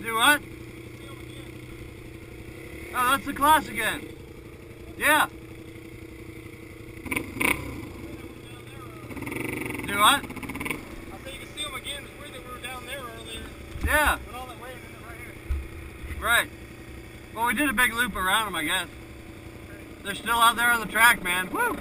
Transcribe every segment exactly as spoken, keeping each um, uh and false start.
Do what? Oh, that's the class again. Yeah. Do what? I said you can see them again. It's weird that we were down there earlier. Yeah. But all that way and then right here. Right. Well, we did a big loop around them, I guess. They're still out there on the track, man. Woo!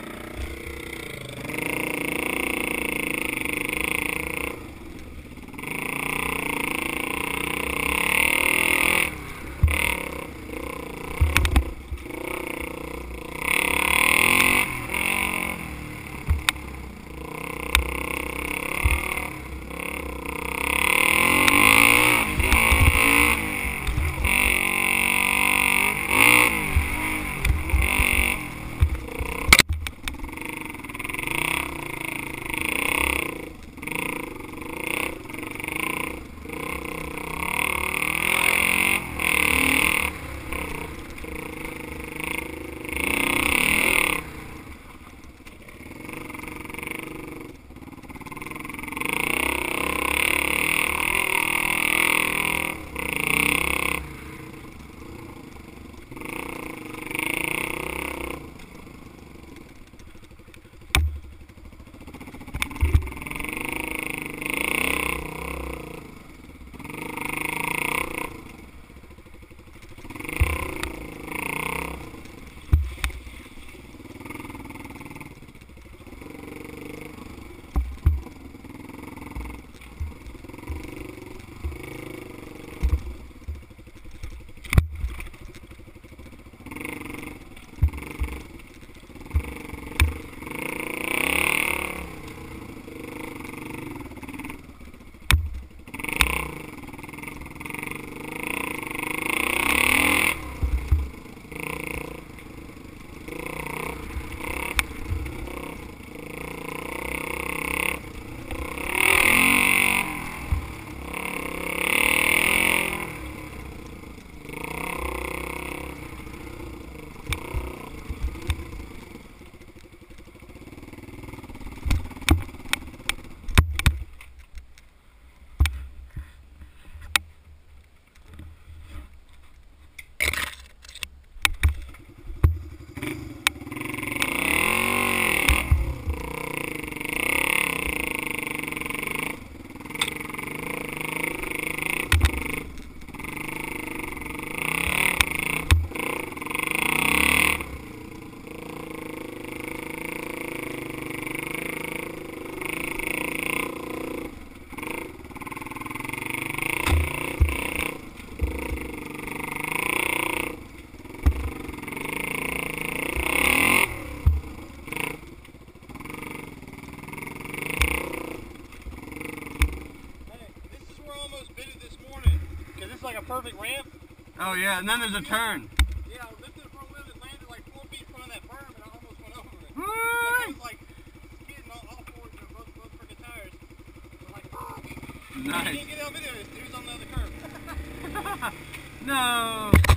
Like a perfect ramp. Oh yeah, and then there's a turn. Yeah, I lifted the front wheel and landed like four feet in front of that berm and I almost went over it. Woo! Like I was like skidding all, all four, you know, both, both freaking tires. I was like, fuck! Nice. I didn't get out of video, this dude's on the other curve. No!